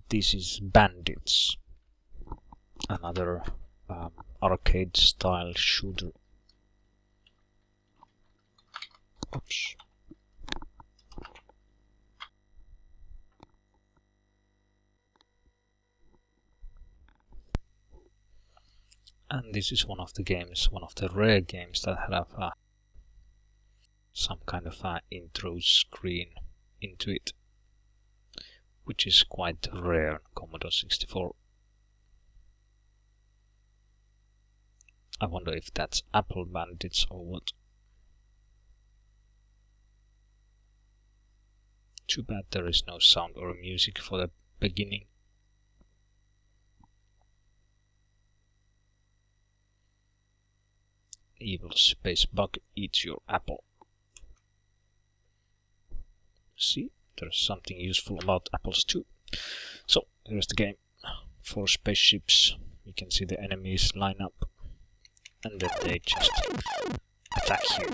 this is Bandits, another arcade style shooter. Oops. And this is one of the games, one of the rare games that have some kind of intro screen into it, which is quite rare on Commodore 64. I wonder if that's Apple Bandits or what. Too bad there is no sound or music for the beginning. Evil space bug eats your apple. See, there's something useful about apples too. So, here's the game. 4 spaceships. You can see the enemies line up. And then they just attack you.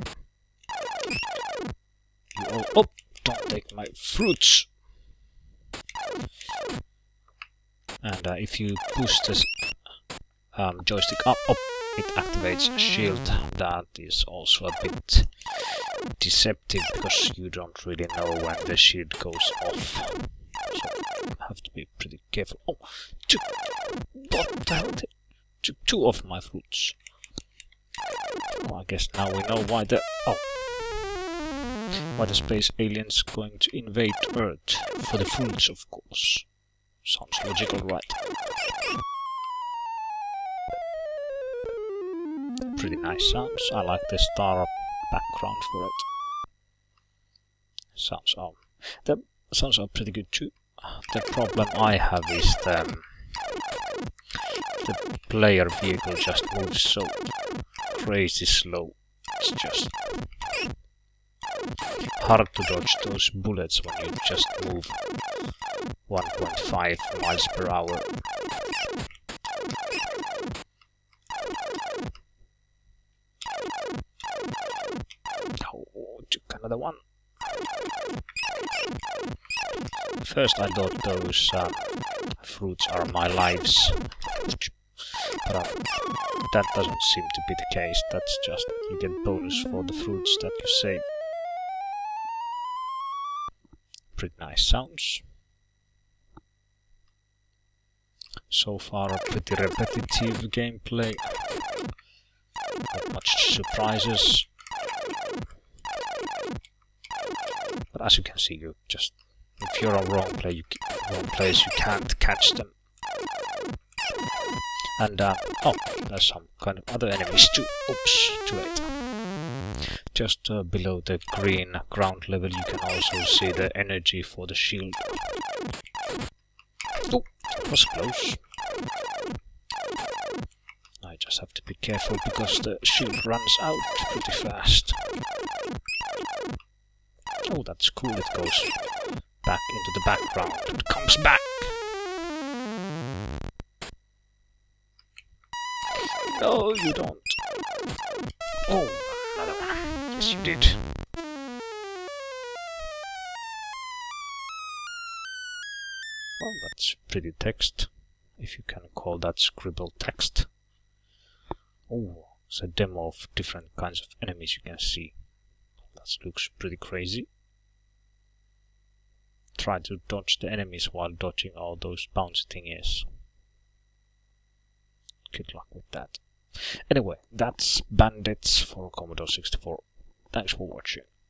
You all... Oh! Don't take my fruits! And if you push this joystick up, it activates a shield. That is also a bit deceptive because you don't really know when the shield goes off. So you have to be pretty careful. Oh! What the hell? Took 2 of my fruits. Oh, I guess now we know why the... Oh! Why the space aliens going to invade Earth? For the fruits, of course. Sounds logical, right? Pretty nice sounds. I like the star background for it. The sounds are pretty good too. The problem I have is the player vehicle just moves so crazy slow. It's just hard to dodge those bullets when you just move 1.5 miles per hour. Oh, took another one. First I thought those fruits are my lives, but that doesn't seem to be the case. That's just you get bonus for the fruits that you save. Pretty nice sounds. So far a pretty repetitive gameplay. Not much surprises. But as you can see, you just if you're on wrong place, you can't catch them. And oh, there's some kind of other enemies too. Oops, too late. Just below the green ground level, you can also see the energy for the shield. Oh, that was close. I just have to be careful because the shield runs out pretty fast. Oh, that's cool. It goes back into the background. It comes back. No, you don't. Oh, another one. Yes, you did. Well, that's pretty text, if you can call that scribbled text. Oh, it's a demo of different kinds of enemies you can see. That looks pretty crazy. Try to dodge the enemies while dodging all those bouncy thingies. Good luck with that. Anyway, that's Bandits for Commodore 64. Thanks for watching.